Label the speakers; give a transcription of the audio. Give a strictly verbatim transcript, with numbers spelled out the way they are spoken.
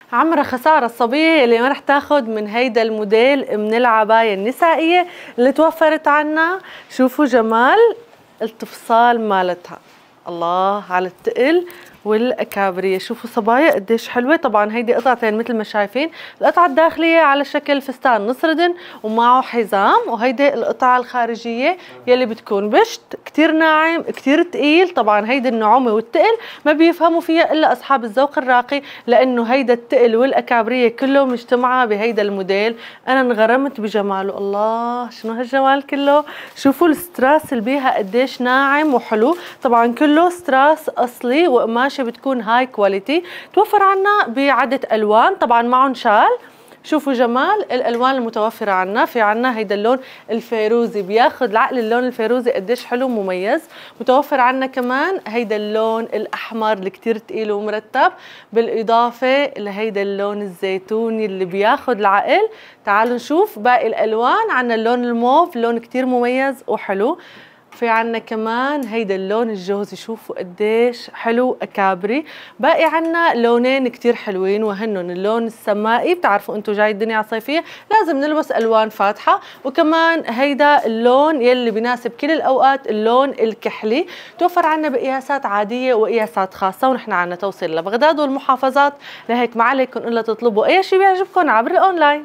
Speaker 1: عمرها خسارة الصبية اللي ما رح تاخد من هيدا الموديل من العباية النسائية اللي توفرت عنا. شوفوا جمال التفصال مالتها، الله على التقل والكابريه. شوفوا صبايا قديش حلوه. طبعا هيدي قطعتين مثل ما شايفين، القطعه الداخليه على شكل فستان نص ردن ومعه حزام، وهيدي القطعه الخارجيه يلي بتكون بشت كتير ناعم كتير تقيل. طبعا هيدي النعومه والتقل ما بيفهموا فيها الا اصحاب الذوق الراقي، لانه هيدا التقل والاكابريه كله مجتمعه بهيدا الموديل. انا انغرمت بجماله، الله شنو هالجمال كله. شوفوا الستراس اللي بيها قديش ناعم وحلو. طبعا كله ستراس اصلي وقماش بتكون هاي كواليتي. توفر عنا بعدة الوان، طبعا معهم شال. شوفوا جمال الالوان المتوفره عنا. في عنا هيدا اللون الفيروزي بياخذ العقل، اللون الفيروزي قديش حلو مميز. متوفر عنا كمان هيدا اللون الاحمر اللي كثير ثقيل ومرتب، بالاضافه لهيدا اللون الزيتوني اللي بياخذ العقل. تعالوا نشوف باقي الالوان. عنا اللون الموف، لون كثير مميز وحلو. في عنا كمان هيدا اللون الجوزي، شوفوا قديش حلو اكابري. باقي عنا لونين كتير حلوين وهنن اللون السمائي. بتعرفوا انتم جاي الدنيا على صيفيه لازم نلبس الوان فاتحه، وكمان هيدا اللون يلي بيناسب كل الاوقات اللون الكحلي. توفر عنا بقياسات عاديه وقياسات خاصه، ونحن عنا توصيل لبغداد والمحافظات، لهيك ما عليكم الا تطلبوا اي شيء بيعجبكم عبر الاونلاين.